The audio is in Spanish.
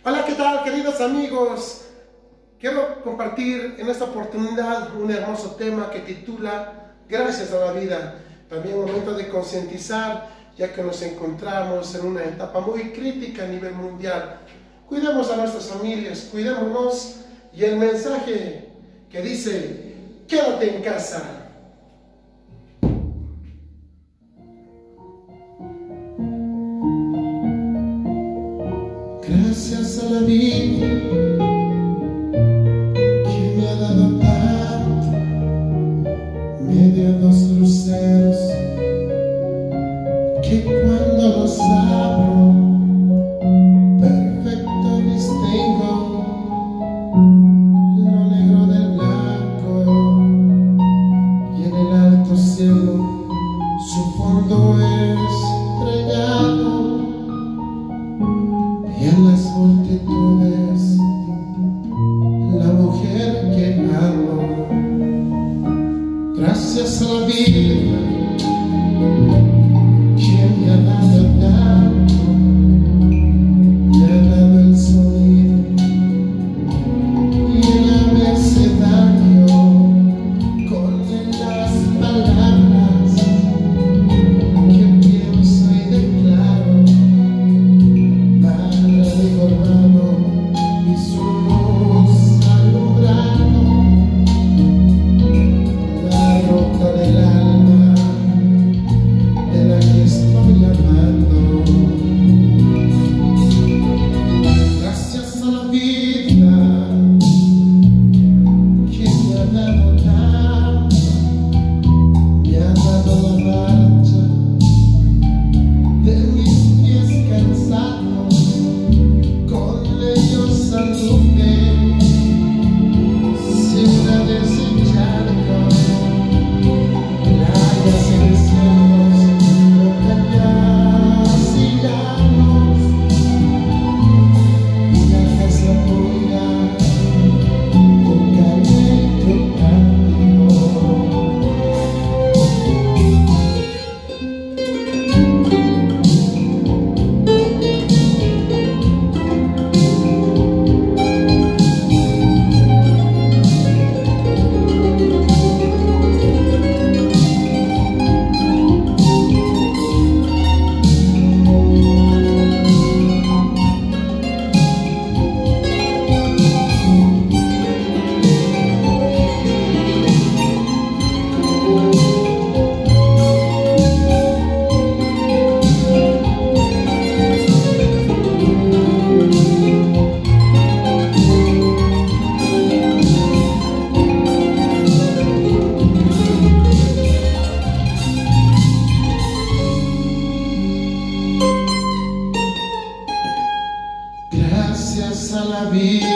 Hola, ¿qué tal, queridos amigos? Quiero compartir en esta oportunidad un hermoso tema que titula Gracias a la vida. También un momento de concientizar, ya que nos encontramos en una etapa muy crítica a nivel mundial. Cuidemos a nuestras familias, cuidémonos, y el mensaje que dice: quédate en casa. Gracias a la vida que me ha dado tanto, me dio dos luceros que cuando los abro perfecto distingo lo negro del blanco, y en el alto cielo su fondo estrellado. Y en las multitudes, la mujer que amo. Gracias a la vida que me ha dado tanto, me ha dado el sonido y el abecedario con las palabras que pienso y declaro. Y su luz alumbrando la ruta del alma de la que estoy amando. Gracias a la vida que me ha dado tanto, me ha dado la marcha de mis pies cansados. Sin la desechar playas y desiertos, montañas y llanos, y la casa pura, tu calle y tu patio. Gracias a la vida